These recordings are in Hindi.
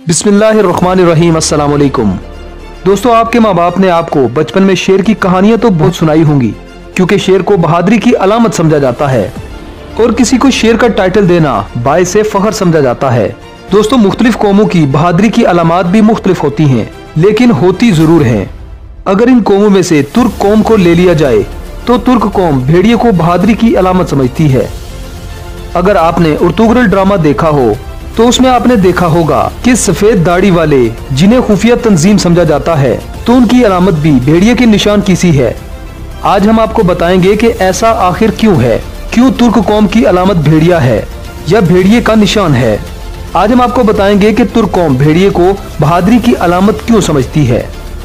बिस्मिल्लाहिर्रहमानिर्रहीम। अस्सलाम वालेकुम। दोस्तों, आपके माँ बाप ने आपको बचपन में शेर की कहानियां तो बहुत सुनाई होंगी, क्योंकि शेर को बहादुरी की अलामत समझा जाता है और किसी को शेर का टाइटल देना बाइसे फख्र समझा जाता है। दोस्तों, मुख्तलिफ कौमों की बहादुरी की अलामात भी मुख्तलिफ होती हैं, लेकिन होती जरूर हैं। अगर इन कौमों में से तुर्क कौम को ले लिया जाए तो तुर्क कौम भेड़िए को बहादुरी की अलामत समझती है। अगर आपने अर्तुगरुल ड्रामा देखा हो तो उसमें आपने देखा होगा कि सफेद दाढ़ी वाले जिन्हें खुफिया तंजीम समझा जाता है, तो उनकी अलामत भी भेड़िए के निशान की सी है। आज हम आपको बताएंगे कि ऐसा आखिर क्यों है, क्यों तुर्क कौम की अलामत भेड़िया है या भेड़िए का निशान है। आज हम आपको बताएंगे कि तुर्क कौम भेड़िए को बहादुरी की अलामत क्यों समझती है।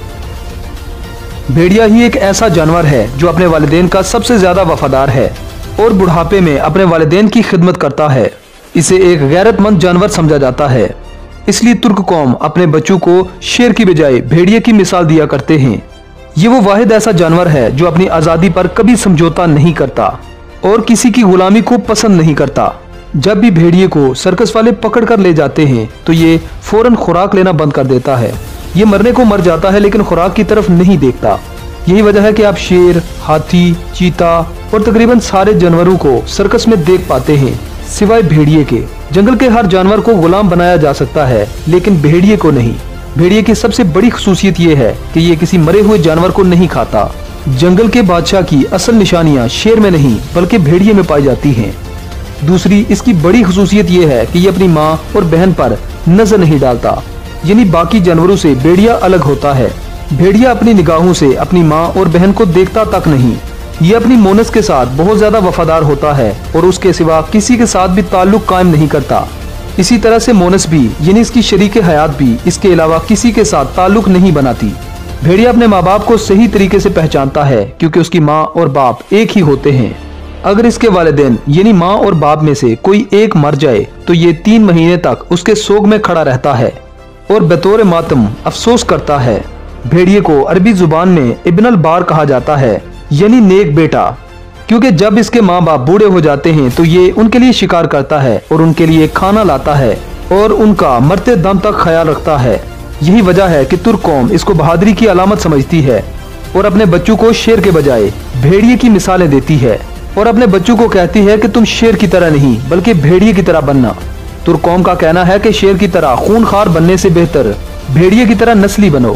भेड़िया ही एक ऐसा जानवर है जो अपने वालिदैन का सबसे ज्यादा वफादार है और बुढ़ापे में अपने वालिदैन की खिदमत करता है। इसे एक गैरतमंद जानवर समझा जाता है, इसलिए तुर्क कौम अपने बच्चों को शेर की बजाय भेड़िए की मिसाल दिया करते हैं। ये वो वाहिद ऐसा जानवर है जो अपनी आज़ादी पर कभी समझौता नहीं करता और किसी की गुलामी को पसंद नहीं करता। जब भी भेड़िए को सर्कस वाले पकड़ कर ले जाते हैं तो ये फौरन खुराक लेना बंद कर देता है। ये मरने को मर जाता है लेकिन खुराक की तरफ नहीं देखता। यही वजह है कि आप शेर, हाथी, चीता और तकरीबन सारे जानवरों को सर्कस में देख पाते हैं, सिवाय भेड़िए के। जंगल के हर जानवर को गुलाम बनाया जा सकता है, लेकिन भेड़िए को नहीं। भेड़िए की सबसे बड़ी खसूसियत ये है कि ये किसी मरे हुए जानवर को नहीं खाता। जंगल के बादशाह की असल निशानियां शेर में नहीं बल्कि भेड़िए में पाई जाती हैं। दूसरी इसकी बड़ी खसूसियत ये है कि ये अपनी माँ और बहन पर नजर नहीं डालता, यानी बाकी जानवरों से भेड़िया अलग होता है। भेड़िया अपनी निगाहों से अपनी माँ और बहन को देखता तक नहीं। ये अपनी मोनस के साथ बहुत ज्यादा वफादार होता है और उसके सिवा किसी के साथ भी ताल्लुक कायम नहीं करता। इसी तरह से मोनस भी, यानी इसकी शरीक हयात भी, इसके अलावा किसी के साथ ताल्लुक नहीं बनाती। भेड़िया अपने माँ बाप को सही तरीके से पहचानता है क्योंकि उसकी माँ और बाप एक ही होते हैं। अगर इसके वालिदैन यानी माँ और बाप में से कोई एक मर जाए तो ये 3 महीने तक उसके सोग में खड़ा रहता है और बतौर मातम अफसोस करता है। भेड़िए को अरबी जुबान में इब्नुल बार कहा जाता है, यानी नेक बेटा, क्योंकि जब इसके माँ बाप बूढ़े हो जाते हैं तो ये उनके लिए शिकार करता है और उनके लिए खाना लाता है और उनका मरते दम तक ख्याल रखता है। यही वजह है कि तुर्क कौम इसको बहादुरी की अलामत समझती है और अपने बच्चों को शेर के बजाय भेड़िए की मिसालें देती है और अपने बच्चों को कहती है कि तुम शेर की तरह नहीं बल्कि भेड़िए की तरह बनना। तुर्क कौम का कहना है कि शेर की तरह खूनखार बनने से बेहतर भेड़िए की तरह नस्ली बनो।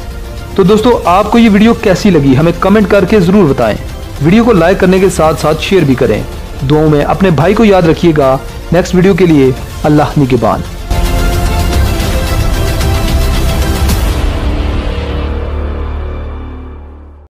तो दोस्तों, आपको ये वीडियो कैसी लगी हमें कमेंट करके जरूर बताएं। वीडियो को लाइक करने के साथ साथ शेयर भी करें। दुआओं में अपने भाई को याद रखिएगा। नेक्स्ट वीडियो के लिए अल्लाह निगहबान।